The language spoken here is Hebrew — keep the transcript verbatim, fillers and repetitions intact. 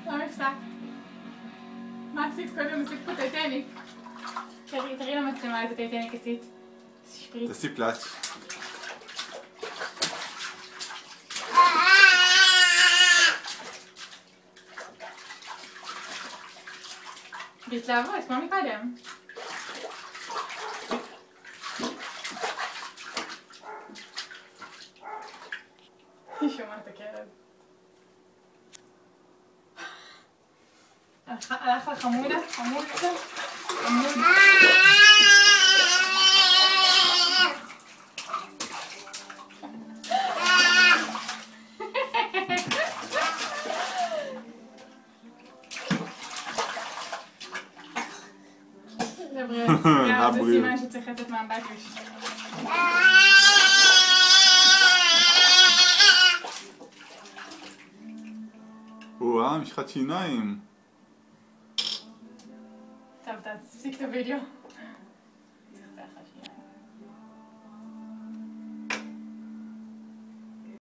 לא מפסק. מה עשית קודם? עשית פה טייטניק. תראי למצלמה איזה טייטניק עשית. תעשי פלאץ'. בהתלהבות, כמו מקודם. היא שומעת את הכלב. הלך לחמודה? חמוד קצת? חמוד? זה בריאות. זה סימן שצריך לצאת מהבקש. וואה, משחת שיניים. טוב, תפסיק את הוידאו.